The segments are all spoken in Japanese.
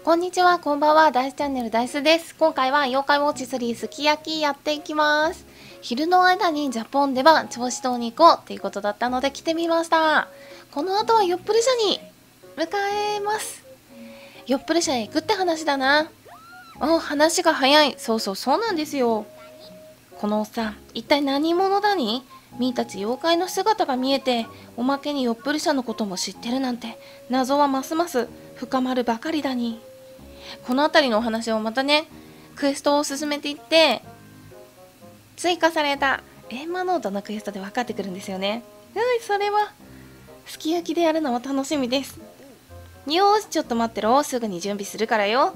こんにちは、こんばんは、ダイスチャンネルダイスです。今回は妖怪ウォッチ3すき焼きやっていきます。昼の間にジャポンでは銚子島に行こうっていうことだったので来てみました。この後はよっぷる社に向かえます。よっぷる社へ行くって話だな。話が早い。そうなんですよ。このおっさん、一体何者だに？みーたち妖怪の姿が見えて、おまけによっぷる社のことも知ってるなんて、謎はますます深まるばかりだに。この辺りのお話をまたね、クエストを進めていって、追加されたエンマノートのクエストで分かってくるんですよね。それは、すき焼きでやるのは楽しみです。よーし、ちょっと待ってろ。すぐに準備するからよ。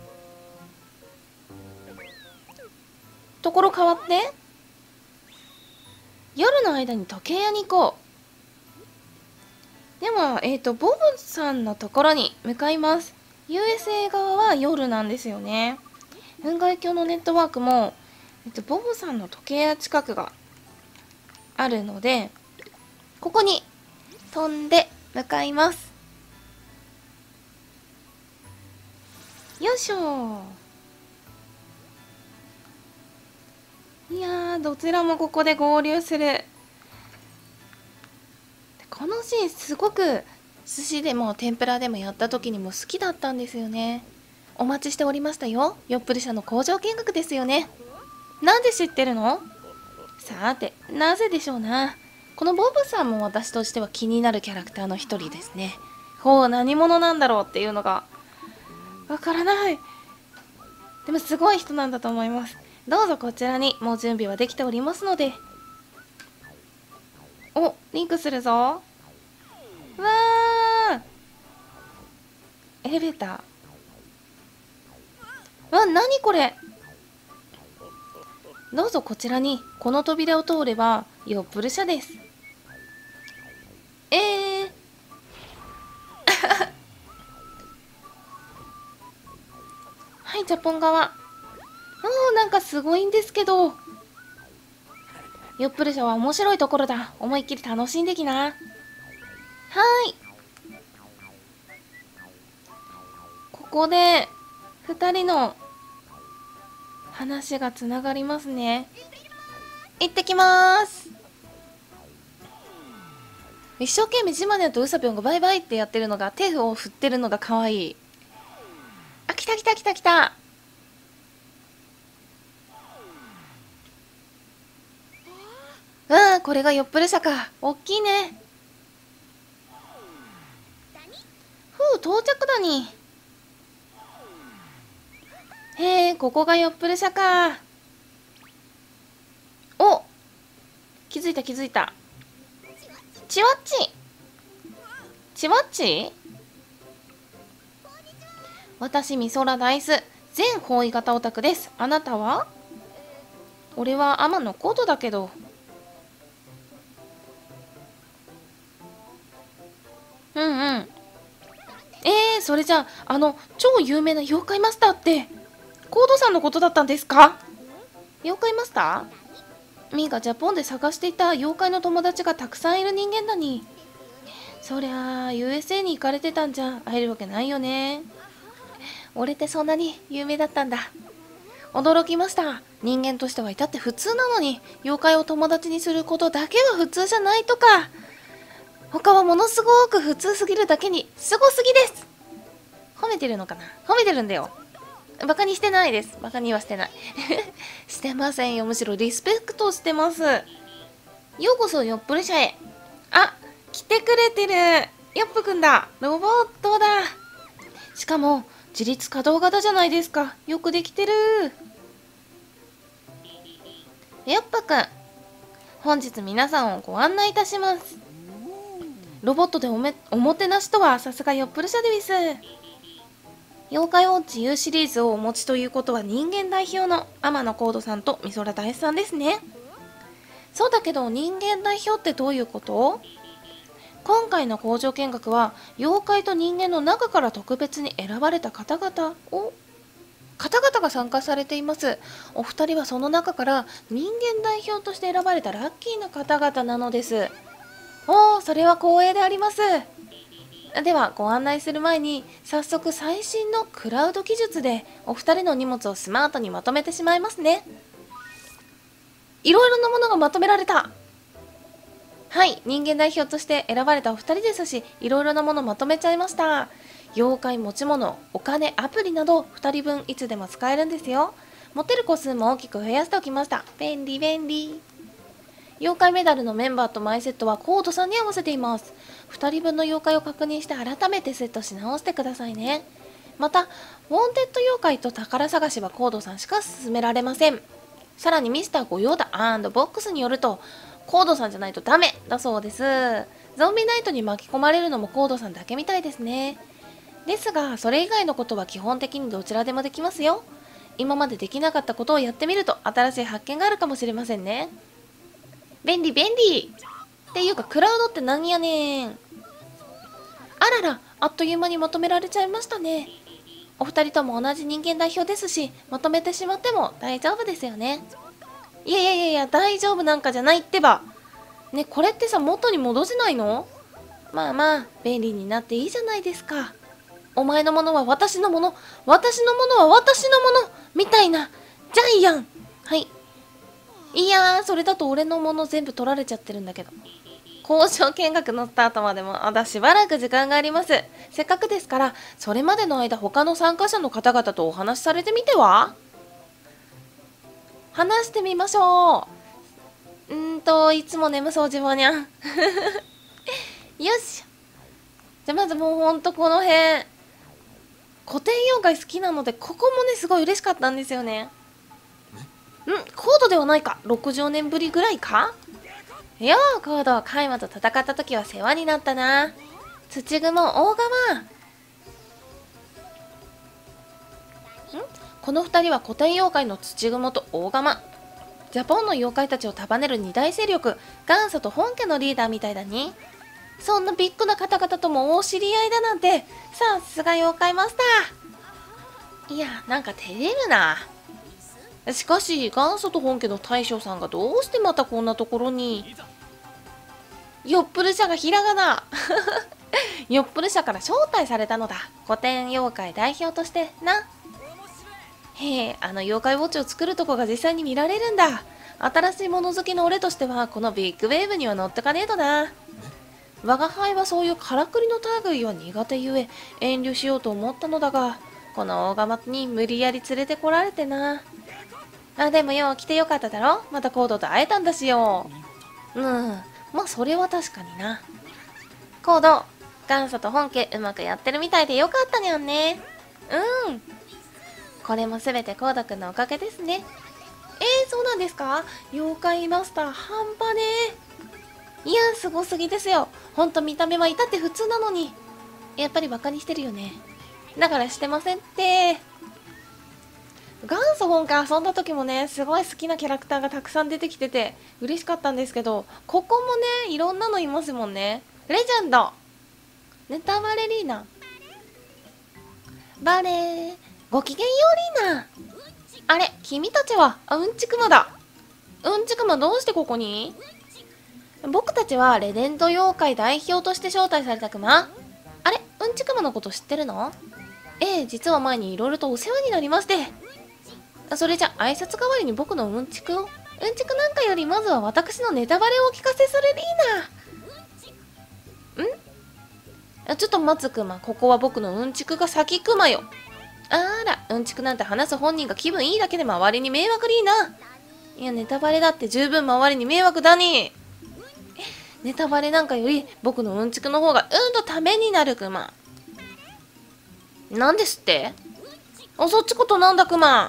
ところ変わって、夜の間に時計屋に行こう。でも、ボブさんのところに向かいます。USA 側は夜なんですよね。雲海峡のネットワークも、ボブさんの時計屋近くがあるので、ここに飛んで向かいます。よいしょ。いやー、どちらもここで合流する。このシーンすごく寿司でも天ぷらでもやった時にも好きだったんですよね。お待ちしておりましたよ。よっぷり社の工場見学ですよね。なんで知ってるの？さて、なぜでしょうな。このボブさんも私としては気になるキャラクターの一人ですね。何者なんだろうっていうのがわからない。でもすごい人なんだと思います。どうぞこちらにもう準備はできておりますので。リンクするぞ。わー、エレベーター。なにこれ。どうぞこちらに、この扉を通ればよっぷる社です。はい、ジャポン側。なんかすごいんですけど。よっぷる社は面白いところだ。思いっきり楽しんできな。はーい。ここで、二人の話がつながりますね。行ってきまーす。一生懸命ジマネとウサピョンがバイバイってやってるのが、手を振ってるのが可愛い。来た来た来た来た。これがよっぷる社か。おっきいね。到着だに。へえ、ここがよっぷる社か。気づいた気づいた。ちわっち。ちわっち。私、みそらダイス。全方位型オタクです。あなたは？俺は天野コードだけど。それじゃあ、超有名な妖怪マスターって、コードさんのことだったんですか？妖怪マスター？ミーがジャポンで探していた妖怪の友達がたくさんいる人間だに。そりゃあ、USA に行かれてたんじゃ会えるわけないよね。俺ってそんなに有名だったんだ。驚きました。人間としては至って普通なのに、妖怪を友達にすることだけは普通じゃないとか。他はものすごく普通すぎるだけに、すごすぎです。褒めてるのかな？褒めてるんだよ。バカにしてないです。バカにはしてない。してませんよ。むしろリスペクトしてます。ようこそよっぷる社へ。来てくれてる。よっぷくんだ。ロボットだ。しかも、自立可動型じゃないですか。よくできてる。よっぷくん。本日皆さんをご案内いたします。ロボットでおもてなしとはさすがよっぷる社でです。妖怪ウォッチ U シリーズをお持ちということは人間代表の天野コードさんと美空大師さんですね。そうだけど人間代表ってどういうこと？今回の工場見学は妖怪と人間の中から特別に選ばれた方々が参加されています。お二人はその中から人間代表として選ばれたラッキーな方々なのです。それは光栄であります。 ではご案内する前に早速最新のクラウド技術でお二人の荷物をスマートにまとめてしまいますね。いろいろなものがまとめられた。はい、人間代表として選ばれたお二人ですし、いろいろなものまとめちゃいました。妖怪持ち物、お金、アプリなど2人分いつでも使えるんですよ。持てる個数も大きく増やしておきました。便利便利。妖怪メダルのメンバーとマイセットはコードさんに合わせています。2人分の妖怪を確認して改めてセットし直してくださいね。また、ウォンテッド妖怪と宝探しはコードさんしか進められません。さらにミスターゴヨーダ&ボックスによると、コードさんじゃないとダメだそうです。ゾンビナイトに巻き込まれるのもコードさんだけみたいですね。ですが、それ以外のことは基本的にどちらでもできますよ。今までできなかったことをやってみると新しい発見があるかもしれませんね。便利便利っていうか、クラウドって何やねん。あらら、あっという間にまとめられちゃいましたね。お二人とも同じ人間代表ですし、まとめてしまっても大丈夫ですよね。いやいやいやいや、大丈夫なんかじゃないってば。ね、これってさ、元に戻せないの？まあまあ、便利になっていいじゃないですか。お前のものは私のもの、私のものは私のものみたいな、ジャイアン。はい。いやー、それだと俺のもの全部取られちゃってるんだけど。交渉見学のスタートまでもまだしばらく時間があります。せっかくですから、それまでの間他の参加者の方々とお話しされてみては？話してみましょう。いつも眠そう自分にゃん。よし。じゃあまずもうほんとこの辺。古典妖怪好きなので、ここもね、すごい嬉しかったんですよね。コードではないか。60年ぶりぐらいか。よう、コード、カイマと戦った時は世話になったな。土蜘蛛、大釜。この2人は古典妖怪の土蜘蛛と大釜。ジャポンの妖怪たちを束ねる二大勢力、元祖と本家のリーダーみたいだに。そんなビッグな方々ともお知り合いだなんて、さすが妖怪マスター。いや、なんか照れるな。しかし、元祖と本家の大将さんがどうしてまたこんなところに。よっぷる社がひらがな。よっぷる社から招待されたのだ。古典妖怪代表としてな。へえ、あの妖怪ウォッチを作るとこが実際に見られるんだ。新しいもの好きの俺としてはこのビッグウェーブには乗ってかねえとな。我が輩はそういうからくりの類は苦手ゆえ遠慮しようと思ったのだが、この大釜に無理やり連れてこられてな。でもよ、来てよかっただろ。またコードと会えたんだしよ。まあそれは確かにな。コード、元祖と本家うまくやってるみたいでよかったにゃんね。これもすべてコードくんのおかげですね。そうなんですか？妖怪マスター半端ねえ。いや、すごすぎですよ。ほんと見た目はいたって普通なのに。やっぱりバカにしてるよね。だからしてませんって。元祖本家遊んだ時もね、すごい好きなキャラクターがたくさん出てきてて嬉しかったんですけど、ここもね、いろんなのいますもんね。レジェンド、ネタバレリーナ、バレー、ごきげんようリーナ。あれ、君たちは、うんちくまだ。うんちくまどうしてここに？僕たちはレジェンド妖怪代表として招待されたクマ。あれ、うんちくまのこと知ってるの？実は前にいろいろとお世話になりまして。それじゃ挨拶代わりに僕のうんちくを。うんちくなんかよりまずは私のネタバレをお聞かせするリーナ。ちょっと待つクマ。ここは僕のうんちくが先クマよ。あら、うんちくなんて話す本人が気分いいだけで周りに迷惑リーナ。いや、ネタバレだって十分周りに迷惑だに。ネタバレなんかより僕のうんちくの方がとためになるクマ。なんですって？そっちことなんだクマ。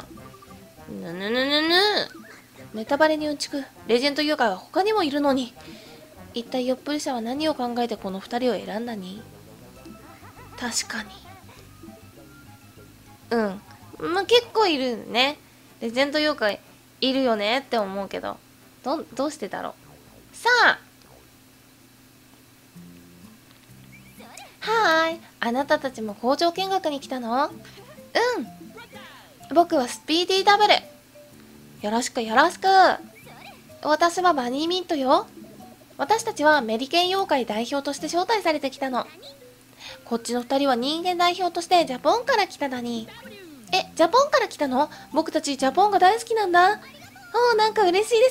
ネタバレにうんちく、レジェンド妖怪は他にもいるのに。一体よっぷり社は何を考えてこの二人を選んだに？確かに。まあ、結構いるね。レジェンド妖怪いるよねって思うけど、どうしてだろう。さあ、はーい、あなたたちも工場見学に来たの？僕はスピーディーダブル。よろしくよろしく。私はバニーミントよ。私たちはメリケン妖怪代表として招待されてきたの。 こっちの2人は人間代表としてジャポンから来ただに。ジャポンから来たの？僕たちジャポンが大好きなんだ。なんか嬉しいです。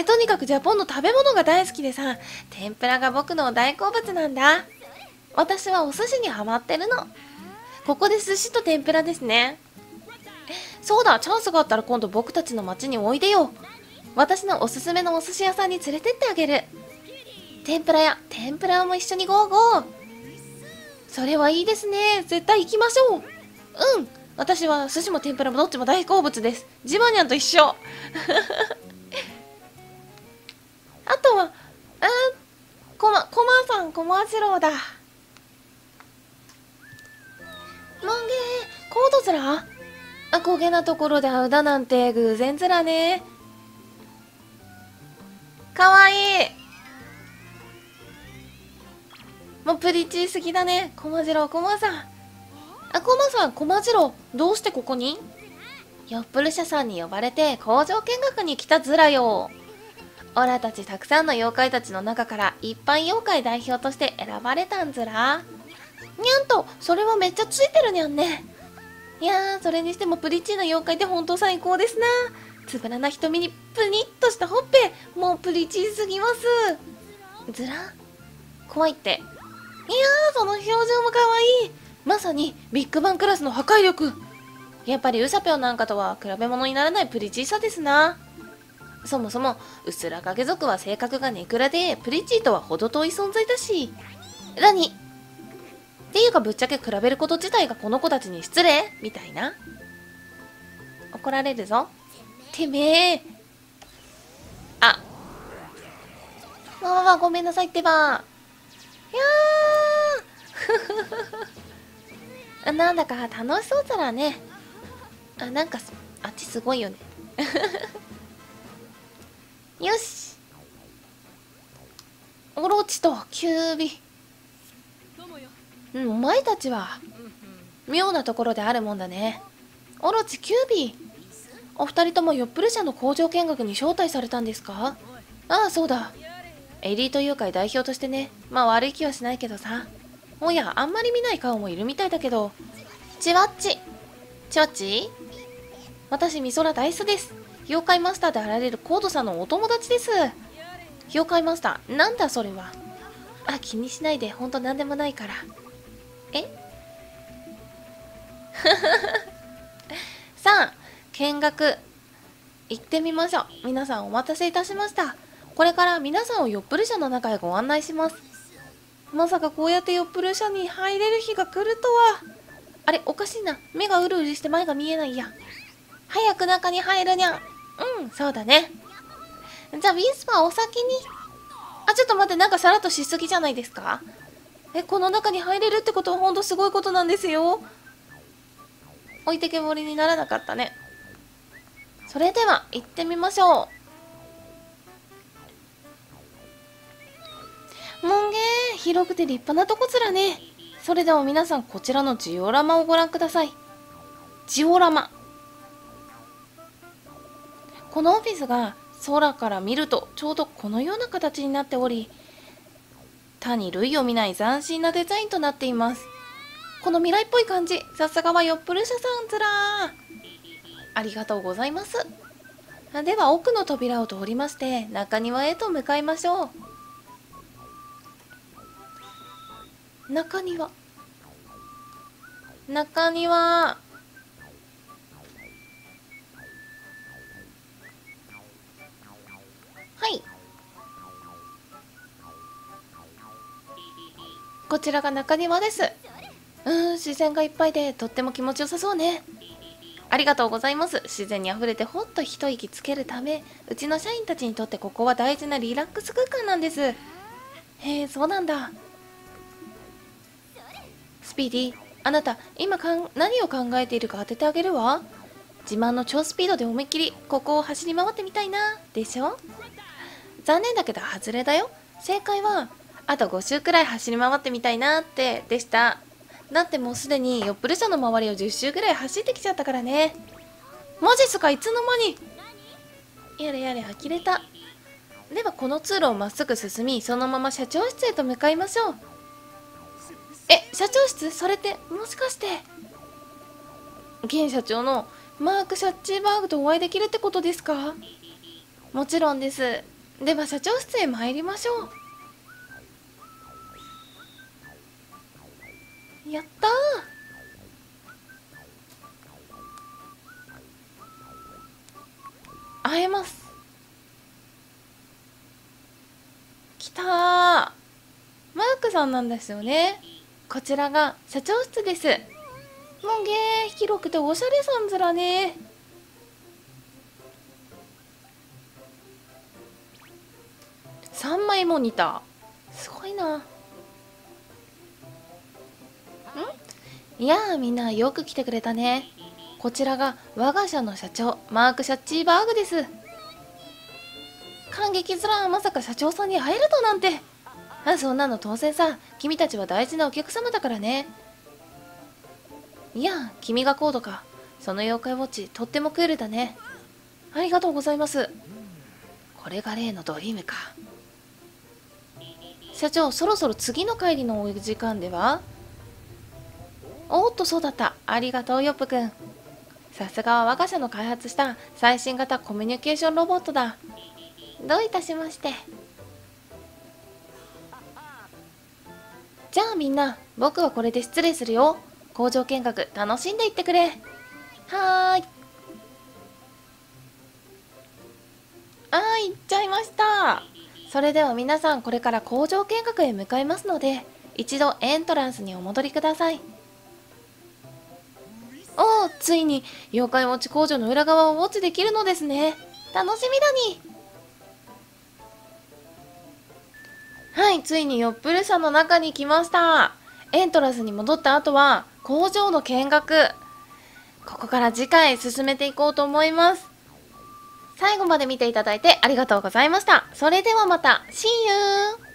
とにかくジャポンの食べ物が大好きでさ、天ぷらが僕の大好物なんだ。私はお寿司にハマってるの。ここで寿司と天ぷらですね。そうだ、チャンスがあったら今度僕たちの町においでよ。私のおすすめのお寿司屋さんに連れてってあげる。天ぷらも一緒にゴーゴー。それはいいですね。絶対行きましょう。私は寿司も天ぷらもどっちも大好物です。ジバニャンと一緒。あとは、コマさん、コマ次郎だ。モンゲー、コードズラ？焦げなところで会うだなんて偶然ずらね。かわいい。もうプリチーすぎだね。コマ次郎、コマさん。コマ次郎、どうしてここに？ヨップル社さんに呼ばれて工場見学に来たずらよ。オラたちたくさんの妖怪たちの中から一般妖怪代表として選ばれたんずら。にゃんと、それはめっちゃついてるにゃんね。いやー、それにしてもプリチーな妖怪ってほんと最高ですな。つぶらな瞳にプニッとしたほっぺ、もうプリチーすぎます。ずら怖いって。いやー、その表情もかわいい。まさにビッグバンクラスの破壊力。やっぱりウサピョンなんかとは比べ物にならないプリチーさですな。そもそもうすら影族は性格がネクラでプリチーとは程遠い存在だし。っていうかぶっちゃけ比べること自体がこの子たちに失礼みたいな。怒られるぞ。てめえ。ごめんなさいってば。いやーなんだか楽しそうだらね。なんかあっちすごいよね。よし。オロチとキュービ。お前たちは妙なところであるもんだね。オロチ、キュービー、お二人ともヨップル社の工場見学に招待されたんですか？そうだ。エリート妖怪代表としてね。まあ悪い気はしないけどさ。おや、あんまり見ない顔もいるみたいだけど。チワッチ私、ミソラダイスです。妖怪マスターであられるコードさんのお友達です。妖怪マスター、なんだそれは。気にしないで、ほんとなんでもないから。さあ、見学行ってみましょう。皆さんお待たせいたしました。これから皆さんをヨップル社の中へご案内します。まさかこうやってヨップル社に入れる日が来るとは。あれ、おかしいな。目がうるうるして前が見えないや。早く中に入るにゃ。そうだね。じゃあウィスパーお先に。ちょっと待って、なんかさらっとしすぎじゃないですか？この中に入れるってことはほんとすごいことなんですよ。置いてけぼりにならなかったね。それでは行ってみましょう。もんげー、広くて立派なとこつらね。それでは皆さん、こちらのジオラマをご覧ください。ジオラマ。このオフィスが空から見るとちょうどこのような形になっており、他に類を見ない斬新なデザインとなっています。この未来っぽい感じ、さすがはヨップル社さんずらー。ありがとうございます。では奥の扉を通りまして中庭へと向かいましょう。中庭。はい。こちらが中庭です。自然がいっぱいでとっても気持ちよさそうね。ありがとうございます。自然にあふれてほっと一息つけるため、うちの社員たちにとってここは大事なリラックス空間なんです。へえ、そうなんだ。スピーディー、あなた今何を考えているか当ててあげるわ。自慢の超スピードで思いっきりここを走り回ってみたいなでしょ。残念だけど外れだよ。正解はあと5周くらい走り回ってみたいなってでした。だってもうすでにヨップル社の周りを10周くらい走ってきちゃったからね。マジっすか、いつの間に。やれやれ呆れた。ではこの通路をまっすぐ進み、そのまま社長室へと向かいましょう。 社長室、それってもしかして現社長のマーク・シャッチーバーグとお会いできるってことですか？もちろんです。では社長室へ参りましょう。やったー。会えます。来たー。マークさんなんですよね。こちらが社長室です。もう広くておしゃれさんずらね。3枚モニター。すごいな。いやー、みんなよく来てくれたね。こちらが我が社の社長、マーク・シャッチーバーグです。感激ずら、まさか社長さんに会えるとなんて。そんなの当然さ。君たちは大事なお客様だからね。いや、君がコードか。その妖怪ウォッチ、とってもクールだね。ありがとうございます。これが例のドリームか。社長、そろそろ次の会議のお時間では？おっと、そうだった。ありがとう、ヨップくん。さすがは我が社の開発した最新型コミュニケーションロボットだ。どういたしまして。じゃあみんな、僕はこれで失礼するよ。工場見学楽しんでいってくれ。はーい。行っちゃいました。それでは皆さん、これから工場見学へ向かいますので、一度エントランスにお戻りください。おお、ついに妖怪ウォッチ工場の裏側をウォッチできるのですね。楽しみだに。はい、ついにヨップル社の中に来ました。エントランスに戻った後は工場の見学。ここから次回進めていこうと思います。最後まで見ていただいてありがとうございました。それではまた。See you!